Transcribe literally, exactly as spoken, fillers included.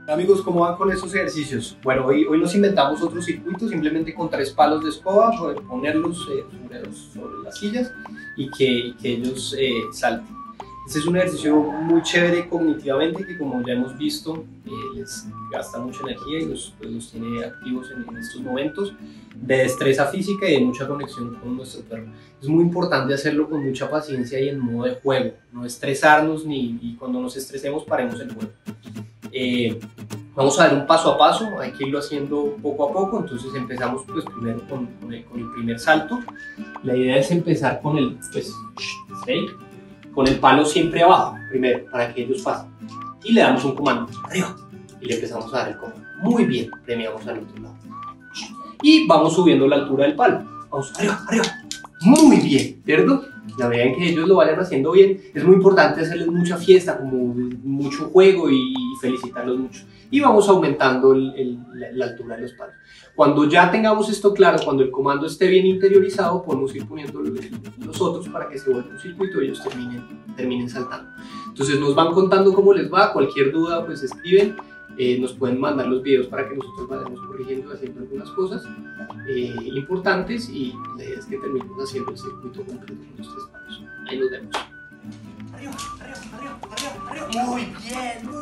Amigos, ¿cómo van con estos ejercicios? Bueno, hoy, hoy nos inventamos otro circuito simplemente con tres palos de escoba, poder ponerlos eh, sobre, los, sobre las sillas y que, y que ellos eh, salten. Este es un ejercicio muy chévere cognitivamente que, como ya hemos visto, eh, les gasta mucha energía y los, pues, los tiene activos en, en estos momentos de destreza física y de mucha conexión con nuestro perro. Es muy importante hacerlo con mucha paciencia y en modo de juego, no estresarnos ni y cuando nos estresemos paremos el juego. Eh, vamos a dar un paso a paso, hay que irlo haciendo poco a poco, entonces empezamos pues primero con, con, el, con el primer salto. La idea es empezar con el, pues, ¿sí? Con el palo siempre abajo, primero, para que ellos pasen. Y le damos un comando, arriba, y le empezamos a dar el comando. Muy bien, premiamos al otro lado. Y vamos subiendo la altura del palo. Vamos, arriba, arriba. Muy bien, ¿cierto? La medida en que ellos lo vayan haciendo bien, es muy importante hacerles mucha fiesta, como mucho juego y felicitarlos mucho. Y vamos aumentando el, el, la, la altura de los palos. Cuando ya tengamos esto claro, cuando el comando esté bien interiorizado, podemos ir poniendo los otros para que se vuelva un circuito y ellos terminen, terminen saltando. Entonces nos van contando cómo les va, cualquier duda pues escriben, eh, nos pueden mandar los videos para que nosotros vayamos corrigiendo, haciendo algunas cosas eh, importantes y la idea es que terminemos haciendo el circuito completo con los tres palos. Ahí nos vemos. Arriba, arriba, arriba, arriba, arriba. Muy bien.